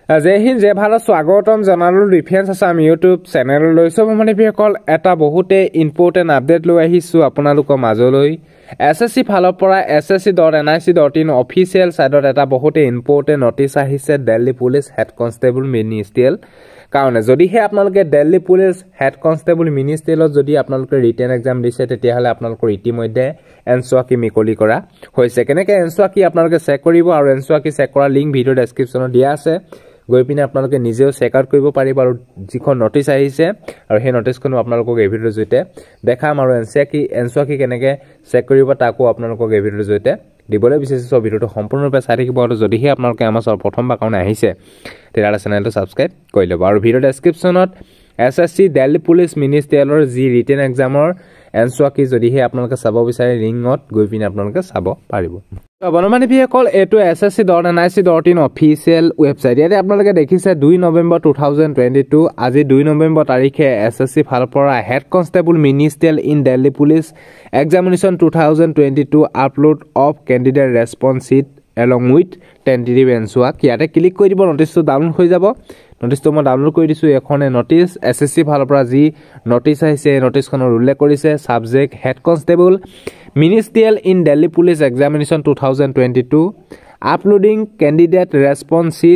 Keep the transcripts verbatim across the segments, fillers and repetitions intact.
জয় হিন্দ জয় ভাৰত স্বাগতম জনালো defence Assam YouTube channel লৈ সব মানে বিকল এটা বহুতে ইম্পৰ্টেন্ট আপডেট লৈ আহিছো আপোনালোকৰ মাজলৈ এসএসসি ফালৰ পৰা S S C dot N I C dot in official সাইডত এটা বহুতে ইম্পৰ্টেন্ট নোটিছ আহিছে Delhi police head constable ministerial কাৰণ যদিহে আপোনালোকে দিল্লী পুলিচ হেড কনষ্টেবল মিনিষ্ট্ৰিয়েলত যদি আপোনালোকে ৰিটেন এক্সাম দিছে তেতিয়াহলে আপোনালোকৰ ইতিমধ্যে এনসোৱা কি মিকলি কৰা হৈছে কেনেকৈ এনসোৱা কি আপোনালোকে চেক কৰিব আৰু এনসোৱা কি চেক কৰা লিংক ভিডিও ডেসক্ৰিপচনত দিয়া আছে গৈ পিনে আপোনালোকে নিজেও চেক আউট কৰিব পাৰিব আৰু যিখন নোটিছ আহিছে আৰু সেই নোটিছখনো আপোনালোকক এই ভিডিওৰ জৰিয়তে দেখাম আৰু এনসোৱা কি এনসোৱা কি কেনেকৈ চেক কৰিব তাকো আপোনালোকক এই ভিডিওৰ জৰিয়তে দিবলৈ বিচাৰিছো ভিডিওটো সম্পূৰ্ণৰূপে চাই থাকিব আৰু যদিহে আপোনালোকে আমাৰ প্ৰথমবাৰ কাৰণে আহিছে তেতিয়াহলে চেনেলটো সাবস্ক্ৰাইব কৰি ল'ব আৰু ভিডিও ডেসক্ৰিপচনত এসএসসি দিল্লী পুলিচ মিনিষ্ট্ৰিয়েলৰ যি ৰিটেন এক্সামৰ এনসোৱা কি যদিহে আপোনালোকে চাব বিচাৰে লিংকত গৈ পিনে আপোনালোকে চাব পাৰিব বনমানি ভিসকল এটো SSC dot N I C dot in official website ইয়াতে আপোনালোকে দেখিছে দুই নৱেম্বৰ দুই হাজাৰ বাৰ আজি দুই নৱেম্বৰ তাৰিখে এসএসসি ফালৰ পৰা head constable ministerial in Delhi police examination দুই হাজাৰ বাৰ upload of candidate response sheet along with tentative answer ইয়াতে ক্লিক কৰি দিব নোটিছটো ডাউনলোড হৈ যাব নোটিছটো মই ডাউনলোড কৰি দিছো এখনে নোটিছ এসএসসি ফালৰ পৰা যি নোটিছ আহিছে নোটিছখনৰ উল্লেখ কৰিছে subject head constable ministerial in Delhi police examination দুই হাজাৰ বাৰ uploading candidate response sheet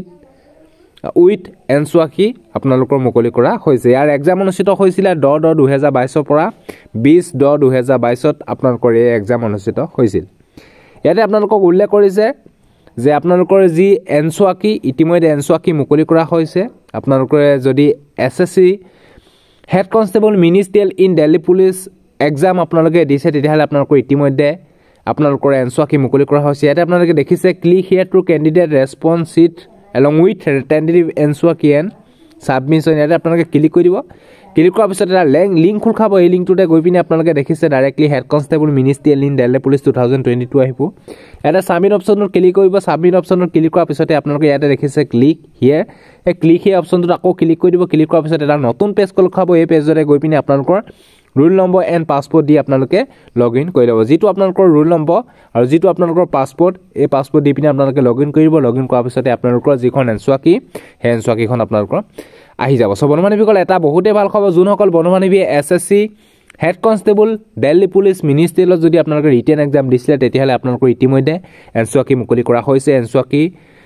with answer key আপোনালোকৰ মুকলি কৰা হৈছে ইয়াৰ এক্সাম অনুষ্ঠিত হৈছিল দহ দহ দুই হাজাৰ বাইছৰ পৰা বিশ দহ দুই হাজাৰ বাইছত আপোনালোকৰ এই এক্সাম অনুষ্ঠিত হৈছিল ইয়াতে আপোনালোকক উল্লেখ কৰিছে যে আপোনালোকৰ যি এনসোৱা কি ইতিমধ্যে এনসোৱা কি মুকলি কৰা হৈছে আপোনালোকে যদি SSC head constable ministerial in Delhi police exam আপোনালোকে দিছে তেতিয়াহলে আপোনালোকৰ ইতিমধ্যে আপোনালোকৰ এনসোৱা কি মুকলি কৰা হৈছে ইয়াতে আপোনালোকে দেখিছে click here to candidate response sheet along with tentative answer key এন সাবমিশন ইয়াতে আপোনালোকে ক্লিক কৰি দিব ক্লিক কৰাৰ পিছত এটা লিংক খোল খাব এই লিংকটোতে গৈ পিনে আপোনালোকে দেখিছে directly head constable ministerial in Delhi police দুই হাজাৰ বাৰ আহিব এটা সাবমিট অপচনত ক্লিক কৰিব সাবমিট অপচনত ক্লিক কৰাৰ পিছতে আপোনালোকে ইয়াতে দেখিছে ক্লিক হিয়াৰ এই ক্লিক হিয়াৰ অপচনটোত আকৌ ক্লিক কৰি দিব ক্লিক কৰাৰ পিছত এটা নতুন পেজ খোল খাব এই পেজতে গৈ পিনে আপোনালোকৰ ৰোল নম্বৰ এণ্ড পাছপোৰ্ট দি আপোনালোকে লগ ইন কৰি ল'ব যিটো আপোনালোকৰ ৰোল নম্বৰ আৰু যিটো আপোনালোকৰ পাছপোৰ্ট এই পাছপোৰ্ট দি পিনে আপোনালোকে লগ ইন কৰিব লগ ইন কৰাৰ পিছতে আপোনালোকৰ যিখন এনসোৱা কি সেই এনসোৱা কিখন আপোনালোকৰ আহি যাব সব বনমানিবিকল এটা বহুতে ভাল খবৰ যোনসকল বনমানিবি SSC head constable Delhi police মিনিষ্ট্ৰিয়েলত যদি আপোনালোকে ৰিটেন এক্সাম দিছিলে তেতিয়াহলে আপোনালোকৰ ইতিমধ্যে এনসোৱা কি মুকলি কৰা হৈছে এনসোৱা কি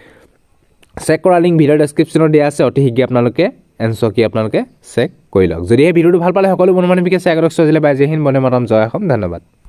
চেক কৰা লিংক ভিডিও ডেসক্ৰিপচনত দিয়া আছে অতি শীঘ্ৰে আপোনালোকে এনসোৱা কি আপোনালোকে চেক কৰি লওক যদি এই ভিডিওটো ভাল পালে সকলো বনমানিবিকে চেক কৰক সজিলে বাই জয় হিন্দ বন্দে মাতৰম জয় অসম ধন্যবাদ।